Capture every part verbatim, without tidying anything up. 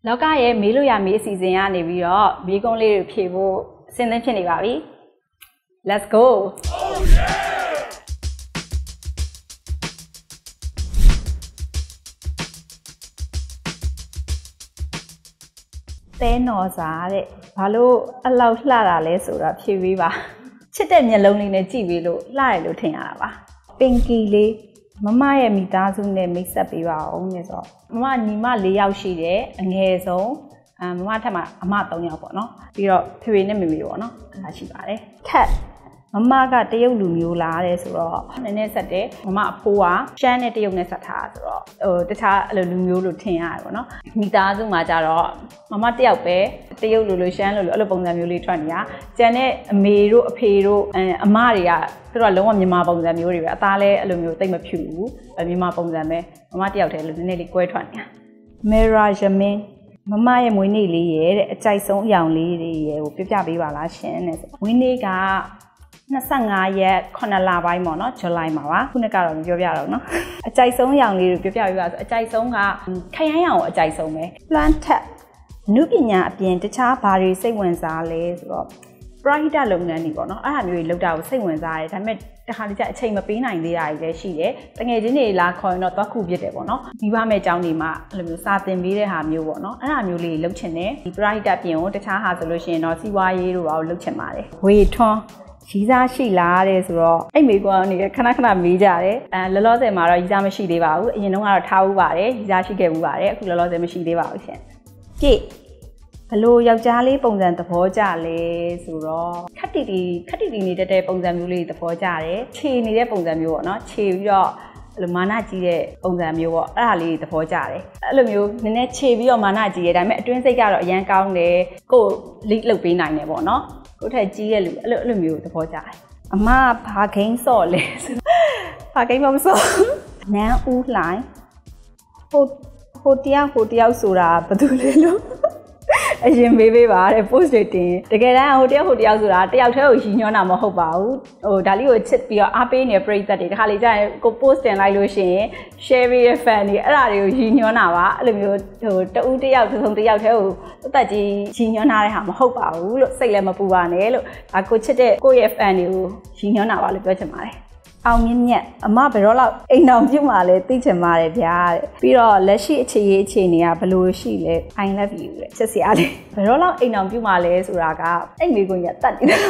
လောကရဲ့မေးလို့ရမေးအစီအစဉ်ကနေပြီးတော့မေးခွန်းလေးတွေဖြေဖို့အဆင်သင့်ဖြစ်နေပါပြီ Let's go တဲနော်စားတဲ့ဘာလို့အလောက်လှတာလဲဆိုတော့ဖြေပေးပါချစ်တဲ့မျက်လုံးလေးနဲ့ကြည့်ပြီးလို့လှတယ်လို့ထင်ရတာပါပင်ကီလေးမမရဲ့မိသားစုနဲ့မိတ်ဆက်ပေးပါအောင်လေဆိုတော့မမညီမ၄ယောက်ရှိတယ်အငယ်ဆုံးအမမထက်မှာအမ၃ယောက်ပေါ့နော်ပြီးတော့ဖေဖေနဲ့မေမေပေါ့နော်အဲ့ဒါရှိပါတယ်ခက်မမကတရုတ်လူမျိုးလားတဲ့ဆိုတော့နည်းနည်းဆက်တယ်မမအဖိုးကရှမ်းနဲ့တရုတ်နဲ့ဆက်ထားဆိုတော့ဟိုတခြားအဲ့လိုလူမျိုးလို့ထင်ရတယ်ပေါ့နော်မိသားစုမှာကြတော့မမတယောက်ပဲတရုတ်လူလိုရှမ်းလူလိုအဲ့လိုပုံစံမျိုးလေးထွက်နေတာကျန်တဲ့အမေတို့အဖေတို့အမတွေကသူတို့ကလုံးဝမြန်မာပုံစံမျိုးတွေပဲအသားလည်းအဲ့လိုမျိုးတိတ်မဖြူဘူးမြန်မာပုံစံပဲမမတယောက်တည်းလို့နည်းနည်းလေးကွဲထွက်နေတာမေရာယမင်းမမရဲ့မွေးနေ့လေးရဲ့တဲ့အကြိုက်ဆုံးအယောင်လေးတွေရဲ့ကိုပြပြပေးပါလားရှင်တဲ့မွေးနေ့က25ရက်9လပိုင်းပေါ့နော်ဇူလိုင်မှာပါခုနှစ်ကတော့မပြောပြတော့နော်အကြိုက်ဆုံးအယောင်လေးတွေပြပြပေးပါဆိုအကြိုက်ဆုံးကခရမ်းရောင်ကိုအကြိုက်ဆုံးပဲ plant နုပညာအပြင်တခြားဘာတွေစိတ်ဝင်စားလဲဆိုတော့ပရိဟိတလုပ်ငန်းတွေပေါ့နော်အဲ့ဒါမျိုးတွေလုပ်တာကိုစိတ်ဝင်စားတယ်ဒါပေမဲ့တခါတည်းကျအချိန်မပေးနိုင်သေးတာတွေလည်းရှိတယ်တကယ်ချင်းတွေလာခေါ်ရင်တော့သွားခုပြစ်တယ်ပေါ့နော်မိဘမဲ့အကြောင်းတွေမှာအဲ့လိုမျိုးစာသင်ပေးတဲ့ဟာမျိုးပေါ့နော်အဲ့ဒါမျိုးလေးလုပ်ချင်တယ်ဒီပရိဟိတပြင်ကိုတခြားဟာဆိုလို့ရှိရင်တော့စီးပွားရေးတို့ပါလုပ်ချင်ပါတယ်ဝေထွန်းရီးစားရှိလားတဲ့ဆိုတော့အဲ့မိကွာနေခဏခဏမေးကြတယ်အဲလောလောဆယ်မှာတော့ရီးစားမရှိသေးပါဘူးအရင်တုန်းကတော့ထားဦးပါတယ်ရီးစားရှိခဲ့ဦးပါတယ်အခုလောလောဆယ်မရှိသေးပါဘူးရှင်ကြည့်ဘလို့ယောက်ျားလေးပုံစံသဘောကျလဲဆိုတော့ခက်တီတီခက်တီတီနေတဲ့တဲ့ပုံစံမျိုးလေးသဘောကျတယ်ခြေနေတဲ့ပုံစံမျိုးပေါ့နော်ခြေပြီးတော့အဲ့လိုမာနကြီးတဲ့ပုံစံမျိုးပေါ့အဲ့ဒါလေးသဘောကျတယ်အဲ့လိုမျိုးနည်းနည်းခြေပြီးတော့မာနကြီးတယ်ဒါပေမဲ့အတွင်းစိတ်ကတော့အရန်ကောင်းတယ်ကိုယ် lead လုပ်ပေးနိုင်တယ်ပေါ့နော်ကိုယ်ထက်ကြီးရဲ့လူအဲ့လိုအဲ့လိုမျိုးသဘောကျတယ်အမဘာဂိမ်းစော့လဲဘာဂိမ်းမစော့နန်းဦးလှိုင်းဟိုဟိုတယောက်ဟိုတယောက်ဆိုတာဘာလို့လဲလို့အရင်မေးပေးပါတဲ့ post တွေတင်တကယ်တမ်းဟိုတယောက်ဟိုတယောက်ဆိုတာတယောက်တည်းကိုရည်ညွှန်းတာမဟုတ်ပါဘူးဟိုဒါလေးကိုချစ်ပြီးတော့အားပေးနေတဲ့ပရိသတ်တွေတခါလေကြာရင်ကို post တင်လိုက်လို့ရှိရင် share ပေးတဲ့ fan တွေအဲ့ဒါတွေကိုရည်ညွှန်းတာပါအဲ့လိုမျိုးဟိုတဦးတယောက်တစ်စုံတစ်ယောက်တည်းကိုသက်သက်ကြီးရည်ညွှန်းထားတဲ့ဟာမဟုတ်ပါဘူးလို့စိတ်လည်းမပူပါနဲ့လို့ဒါကိုချစ်တဲ့ကိုရဲ့ fan တွေကိုရည်ညွှန်းတာပါလို့ပြောချင်ပါတယ်အောင်မြင့်မြတ်အမဘယ်တော့လောက်အိမ်အောင်ပြုတ်မှလဲသိချင်ပါတယ်ဗျာတဲ့ပြီးတော့လက်ရှိအခြေရေးအခြေအနေကဘယ်လိုရှိလဲ I love you တဲ့ချစ်စရာလေးဘယ်တော့လောက်အိမ်အောင်ပြုတ်မှလဲဆိုတာကအဲ့မိကွန်းကြီးတတ်နေတယ်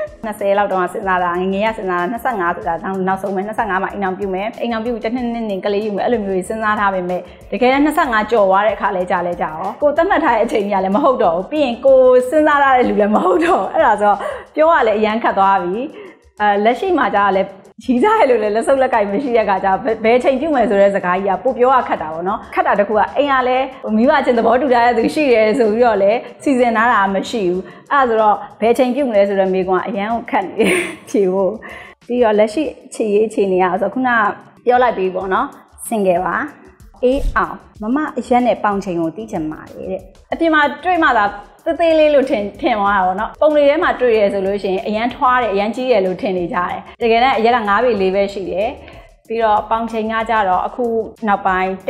20လောက်တော့စဉ်းစားတာငငယ်ရစဉ်းစားတာ25ဆိုတာနောက်ဆုံးပဲ25မှာအိမ်အောင်ပြုတ်မယ်အိမ်အောင်ပြုတ်တစ်နှစ်နှစ်နေကလေးယူမယ်အဲ့လိုမျိုးစဉ်းစားထားပေမဲ့တကယ်တမ်း25ကျော်သွားတဲ့အခါလဲကြာလဲကြာရောကိုသတ်မှတ်ထားတဲ့အချိန်ကြီးကလည်းမဟုတ်တော့ဘူးပြီးရင်ကိုစဉ်းစားထားတဲ့လူလည်းမဟုတ်တော့အဲ့ဒါဆိုပြောရလဲအရန်ခတ်သွားပြီအဲလက်ရှိမှာကြာလဲရီးစားရလို့လည်းလက်စုပ်လက်ကင်မရှိတဲ့အခါကျဘယ်ချိန်ပြုတ်မယ်ဆိုတဲ့စကားကြီးကပို့ပြောရခက်တာပေါ့နော်ခက်တာတခုကအိမ်ကလည်းမိဘချင်းသဘောတူထားတဲ့သူရှိတယ်ဆိုပြီးတော့လည်းစီစဉ်ထားတာမရှိဘူးအဲ့ဒါဆိုတော့ဘယ်ချိန်ပြုတ်မလဲဆိုတော့မိကအရန်ကိုခက်နေဖြေဖို့ပြီးတော့လက်ရှိအခြေရေးအခြေအနေကဆိုခုနပြောလိုက်ပြီးပေါ့နော်စင်ကြပါအေးအောင်မမအရက်နဲ့ပေါင်ချိန်ကိုတီးချင်ပါတယ်တဲ့အပြင်မှာတွေ့မှသာသေးသေးလေးလို့ထင်ထင်သွားတာပေါ့နော်ပုံလေးထဲမှာတွေ့ရဆိုလို့ရှိရင်အရန်ထွားတယ်အရန်ကြီးတယ်လို့ထင်နေကြတယ်တကယ်တမ်းအရက်က၅ပေလေးပဲရှိတယ်ပြီးတော့ပေါင်ချိန်ကကြတော့အခုနောက်ပိုင်း106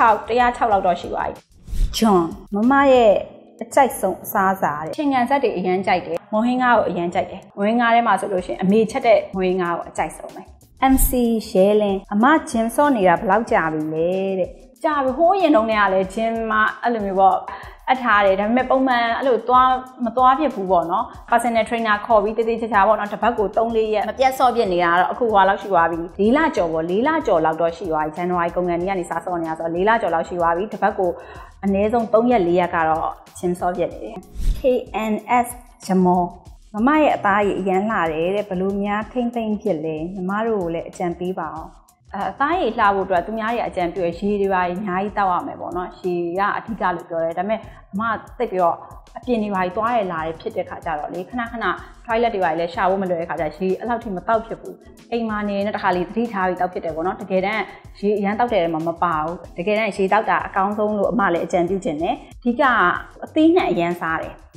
106လောက်တော့ရှိပါပြီဂျွန်မမရဲ့အကြိုက်ဆုံးအစားအစာတဲ့ချင်းကန်ဆက်တွေအရန်ကြိုက်တယ်မွန်ဟင်းကားကိုအရန်ကြိုက်တယ်မွန်ဟင်းကားထဲမှာဆိုလို့ရှိရင်အမေချက်တဲ့မွန်ဟင်းကားကိုအကြိုက်ဆုံးပဲ M C ရဲလင်းအမဂျင်စော့နေတာဘယ်လောက်ကြာပြီလဲတဲ့ကြာပြီဟိုးရင်တုန်းကလည်းဂျင်မှာအဲ့လိုမျိုးပေါ့အထားတယ်ဒါပေမဲ့ပုံမှန်အဲ့လိုသွားမသွားဖြစ်ဘူးပေါ့နော် personal trainer ခေါ်ပြီးတေးသေးချာချာပေါ့နော်တစ်ပတ်ကို3 4ရက်မပြတ်စော့ပြစ်နေတာတော့အခုဟွာလောက်ရှိသွားပြီ၄လကျော်ပေါ့၄လကျော်လောက်တော့ရှိသွားပြီဇန်နဝါရီကုန်ကန်ကြီးကနေစစော့နေတာဆိုတော့၄လကျော်လောက်ရှိသွားပြီတစ်ပတ်ကိုအနည်းဆုံး3ရက်4ရက်ကတော့ချင်းစော့ပြစ်နေတယ် K N S ဂျမောမမရဲ့အသားကြီးအရန်လှတယ်တဲ့ဘလို့များထိမ့်သိမ့်ဖြစ်လဲညီမတို့ကိုလည်းအကြံပေးပါအောင်အဲအသားရည်လှဖို့အတွက်သူများတွေအကြံပြုရရေတွေပါအများကြီးတောက်ရမယ်ပေါ့နော်ရေကအဓိကလို့ပြောတယ်ဒါပေမဲ့အမသိပြီးတော့အပြင်တွေပါကြီးသွားရလာတယ်ဖြစ်တဲ့ခါကျတော့လေခဏခဏ toilet တွေပါလည်းရှာဖို့မလွယ်တဲ့ခါကျရေအဲ့လောက်ထိမတောက်ဖြစ်ဘူးအိမ်မှာနေတဲ့တခါလေးသတိထားပြီးတောက်ဖြစ်တယ်ပေါ့နော်တကယ်တမ်းရေအရန်တောက်တယ်မှာမပါဘူးတကယ်တမ်းရေတောက်တာအကောင်းဆုံးလို့အမလည်းအကြံပြုချင်တယ်အဓိကအသီးနှံအရန်စားတယ်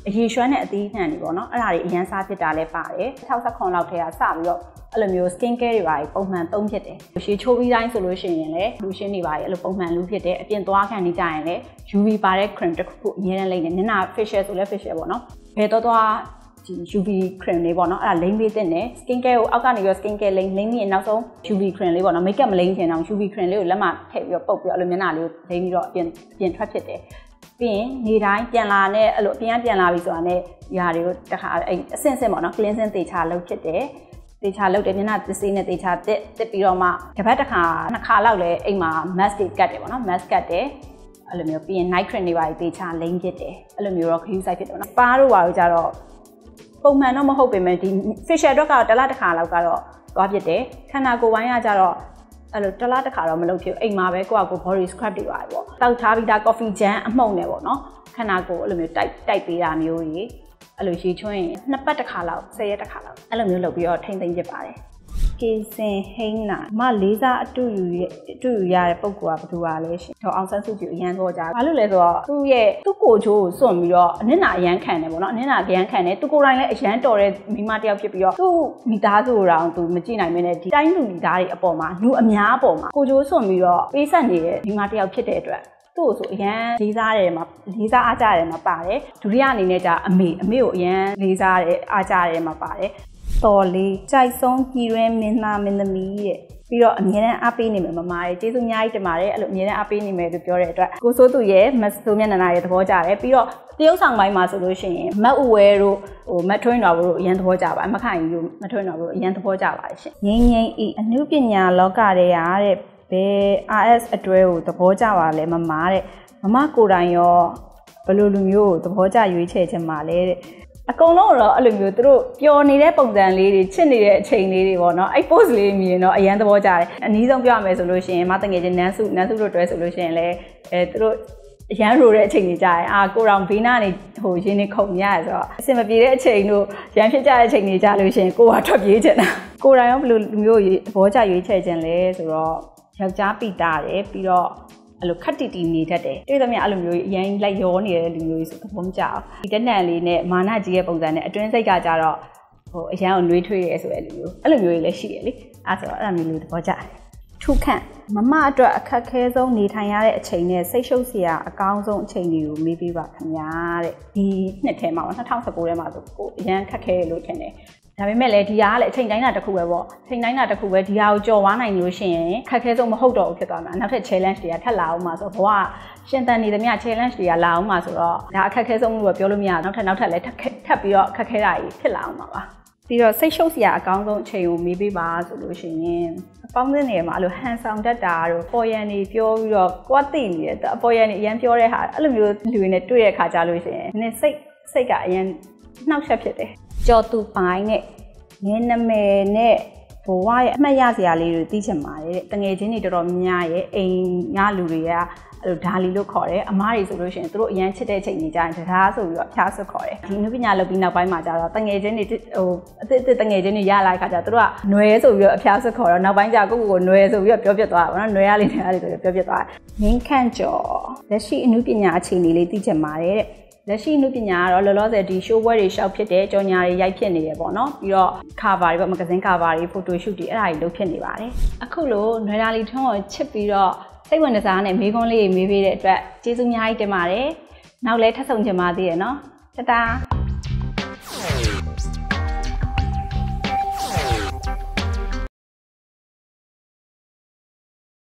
အရေရွှမ်းနဲ့အသီးနှံတွေပေါ့နော်အဲ့ဒါတွေအရန်စားဖြစ်တာလည်းပါတယ်၆၀ခုလောက်ထဲကစပြီးတော့အဲ့လိုမျိုး skin care တွေပါပုံမှန်သုံးဖြစ်တယ်ရှည်ချိုးပြီးတိုင်းဆိုလို့ရှိရင်လည်းလူရှင်းတွေပါအဲ့လိုပုံမှန်လူဖြစ်တယ်အပြင်သွားခံနေကြရင်လည်း U V ပါတဲ့ cream တစ်ခုခုအများနဲ့လိမ့်နေမျက်နှာ facial ဆိုလည်း facial ပေါ့နော်ဘယ်တော့သွားဒီ U V cream လေးပေါ့နော်အဲ့ဒါလိမ့်ပေးတဲ့နဲ့ skin care ကိုအောက်ကနေပြီး skin care လိမ့်လိမ့်ပြီးနောက်ဆုံး U V cream လေးပေါ့နော် makeup မလိမ့်ချင်အောင် U V cream လေးကိုလက်မထည့်ပြီးတော့ပုတ်ပြီးတော့အဲ့လိုမျက်နှာလေးကိုလိမ့်ပြီးတော့အပြင်အပြင်ထွက်ဖြစ်တယ်ပြီးရင်နေတိုင်းပြန်လာနဲ့အဲ့လိုအပြင်ပြန်လာပြီဆိုတာနဲ့ຢာတွေကိုတခါအဲ့အဆင့်ဆင့်ပေါ့နော် cleansing တေချာလုပ်ဖြစ်တယ်တေချာလုပ်တယ်မျက်နှာသစ်စေးနဲ့တေချာတက်တက်ပြီးတော့မှတစ်ပတ်တစ်ခါနှစ်ခါလောက်လဲအိမ်မှာ mask တွေကတ်တယ်ပေါ့နော် mask ကတ်တယ်အဲ့လိုမျိုးပြီးရင် night cream တွေပါတေချာလိမ့်ဖြစ်တယ်အဲ့လိုမျိုးတော့ cream site ဖြစ်တယ်ပေါ့နော်ပါတို့ပါတို့ကြတော့ပုံမှန်တော့မဟုတ်ပေမဲ့ဒီ facial အတွက်ကတော့တစ်လတစ်ခါလောက်ကတော့သွားဖြစ်တယ်ခန္ဓာကိုယ်ပိုင်းကကြတော့အဲ့လိုတစ်လားတစ်ခါတော့မလုပ်ဖြစ်အိမ်မှာပဲကိုယ့်အကို body scrub တွေပါပေါ့တောက်ထားပြီးသား coffee jam အမှုန့်နဲ့ပေါ့နော်ခန္ဓာကိုယ်အဲ့လိုမျိုးတိုက်တိုက်ပေးတာမျိုးကြီးအဲ့လိုရေချွင်းရင်နှစ်ပတ်တစ်ခါလောက်ဆယ်ရက်တစ်ခါလောက်အဲ့လိုမျိုးလုပ်ပြီးတော့ထိမ့်သိမ့်ဖြစ်ပါတယ်ကင်းစင်ဟိန်းနာမလေးစားအတူယူအတူယူရတဲ့ပုံကဘယ်သူပါလဲရှင်တော့အောင်ဆန်းစုကြည်အရန်တော့ကြာဘာလို့လဲဆိုတော့သူ့ရဲ့သူ့ကိုချိုးကိုစွန့်ပြီးတော့အနစ်နာအရန်ခံတယ်ပေါ့နော်အနစ်နာအရန်ခံတယ်သူကိုယ်တိုင်လည်းအရန်တော်တဲ့မိမတယောက်ဖြစ်ပြီးတော့သူ့မိသားစုတော်သူမကြည့်နိုင်မင်းနဲ့ဒီတိုင်းလူမိသားတွေအပေါ်မှာလူအများအပေါ်မှာကိုချိုးစွန့်ပြီးတော့ပေးဆက်နေတဲ့မိမတယောက်ဖြစ်တဲ့အတွက်သူ့ကိုဆိုအရန်လေးစားတယ်မှာလေးစားအားကြတယ်မှာပါတယ်ဒုတိယအနေနဲ့じゃအမေအမေကိုအရန်လေးစားတယ်အားကြတယ်မှာပါတယ်တော်လေးကြိုက်ဆုံးပြည်တွင်းမင်းသားမင်းသမီးတဲ့ပြီးတော့အမြဲတမ်းအားပေးနေမယ်မမရဲ့ကျေးဇူးအများကြီးတင်ပါတယ်အဲ့လိုအမြဲတမ်းအားပေးနေမယ်လို့ပြောတဲ့အတွက်ကိုစိုးသူရဲ့မဆိုးမျက်နှာနာရဲ့သဘောကျတယ်ပြီးတော့တရုတ်ဆောင်ပိုင်းမှာဆိုလို့ရှိရင်မတ်အဝဲတို့ဟိုမတ်ထွင်းတော်တို့အရန်သဘောကျပါမခိုင်တို့မထွင်းတော်တို့အရန်သဘောကျပါတယ်ရှင်ငိမ့်ငိမ့်ဤအနုပညာလောကတွေရတဲ့ဘယ် R S အတွဲကိုသဘောကျပါလဲမမတဲ့မမကိုယ်တိုင်ရောဘယ်လိုလူမျိုးကိုသဘောကျရွေးချယ်ခြင်းပါလဲတဲ့အကုန်လုံးတော့အဲ့လိုမျိုးသူတို့ပျော်နေတဲ့ပုံစံလေးတွေချစ်နေတဲ့အချိန်လေးတွေပေါ့နော်အဲ့ post လေးမြင်တော့အရန်သဘောကျတယ်အနည်းဆုံးပြောရမယ်ဆိုလို့ရှိရင်မတငယ်ချင်းနန်းစုနန်းစုတို့တွဲဆိုလို့ရှိရင်လည်းအဲသူတို့အရန်ရိုတဲ့အချိန်တွေကြာရင်အာကိုရောင်ဘေးနားနေဟိုရင်းနေခုန်ရရဆိုတော့အစင်မပြေတဲ့အချိန်တို့ရန်ဖြစ်ကြတဲ့အချိန်တွေကြာလို့ရှိရင်ကိုကထွက်ပြေးချင်တာကိုယ်တိုင်ရောဘယ်လိုလူမျိုးသဘောကျရွေးချယ်ခြင်းလဲဆိုတော့ယောက်ျားပိတာတယ်ပြီးတော့အဲ့လိုခက်တီတီနေတတ်တယ်တွေ့သမျှအဲ့လိုမျိုးအရင်လိုက်ရောနေတဲ့လူမျိုးကြီးဆိုသဘောမကျအောင်ဒီတက်နံလေးနဲ့မာနကြီးရဲ့ပုံစံနဲ့အတွင်းစိတ်ကကြတော့ဟိုအရန်ကိုနှွေးထွေးရဲဆိုတဲ့လူမျိုးအဲ့လိုမျိုးကြီးလည်းရှိတယ်လေအဲ့ဆိုတော့အဲ့လိုမျိုးလူသဘောကျတယ်ထုခန့်မမအတွက်အခက်ခဲဆုံးနေထိုင်ရတဲ့အချိန်နဲ့စိတ်ရှုပ်စရာအကောင်းဆုံးအချိန်တွေကိုမေးပေးပါခင်ဗျာတဲ့ဒီနှစ်ထဲမှာ၂၀၁၉ထဲမှာဆိုကိုအရန်ခက်ခဲလို့ထင်တယ်ဒါပေမဲ့လည်းဒီဟာကလည်းအချိန်တိုင်းတာတစ်ခုပဲပေါ့အချိန်တိုင်းတာတစ်ခုပဲဒီဟာကိုကြော်ဝါးနိုင်လို့ရှိရင်ခက်ခဲဆုံးမဟုတ်တော့ဘူးဖြစ်သွားမှာနောက်ထပ် challenge တွေကထပ်လာအောင်မှာဆိုတော့ဘဝရှင်သန်နေသမျှ challenge တွေကလာအောင်မှာဆိုတော့ဒါအခက်ခဲဆုံးလို့ပြောလို့မရနောက်ထပ်နောက်ထပ်လည်းထပ်ထပ်ပြီးတော့ခက်ခဲတာကြီးဖြစ်လာအောင်မှာပါပြီးတော့စိတ်ရှုပ်စရာအကောင်းဆုံးအချိန်ကိုမေးပေးပါဆိုလို့ရှိရင်အပေါင်းအသင်းတွေမှာအဲ့လိုဟန်ဆောင်တတ်တာတို့ပေါ်ရန်တွေပြောပြီးတော့ကိုယ်သိနေတယ်အပေါ်ရန်တွေအရင်ပြောတဲ့ဟာအဲ့လိုမျိုးလူတွေနဲ့တွေ့ရတဲ့ခါကြလို့ရှိရင်နည်းစိတ်စိတ်ကအရင်နှောက်ယှက်ဖြစ်တယ်ကြော်သူပိုင်းနဲ့ငင်းနမယ်နဲ့ဘဝရဲ့အမှတ်ရစရာလေးတွေသိချင်ပါတယ်တဲ့တငယ်ချင်းတွေတော်တော်များရဲ့အိမ်ငါလူတွေကအဲ့လိုဓာလီလို့ခေါ်တယ်အမားတွေဆိုလို့ရှိရင်သူတို့အရန်ချစ်တဲ့ချိန်ကြီးကြရင်ဓာဆိုပြီးတော့ဖျားဆွခေါ်တယ်ဒီနုပညာလုပ်ပြီးနောက်ပိုင်းမှာကျတော့တငယ်ချင်းတွေဟိုအစ်စ်တငယ်ချင်းတွေရလာခါကျတော့သူတို့ကနွယ်ဆိုပြီးတော့အဖျားဆွခေါ်တော့နောက်ပိုင်းကျကိုကိုကိုနွယ်ဆိုပြီးတော့ပြောပြသွားတာပေါ့နော်နွယ်ရလေးနဲ့အဲ့လိုပြောပြသွားတယ်ငင်းခန့်ကျော်လက်ရှိအနုပညာအခြေအနေလေးသိချင်ပါတယ်တဲ့လက်ရှိနုပညာကတော့လောလောဆယ်ဒီ show ပွဲတွေရှောက်ဖြစ်တယ်ကြော်ညာတွေရိုက်ဖြစ်နေတယ်ပေါ့နော်ပြီးတော့ cover တွေပေါ့ magazine cover တွေ photo shoot တွေအဲ့ဒါတွေလုပ်ဖြစ်နေပါတယ်အခုလိုနွယ်လာလီထွန်းကိုချစ်ပြီးတော့စိတ်ဝင်စားနဲ့မေးခွန်းလေးတွေမေးပေးတဲ့အတွက်ကျေးဇူးအများကြီးတင်ပါတယ်နောက်လည်းထပ်ဆုံကြပါသေးတယ်နော်တတား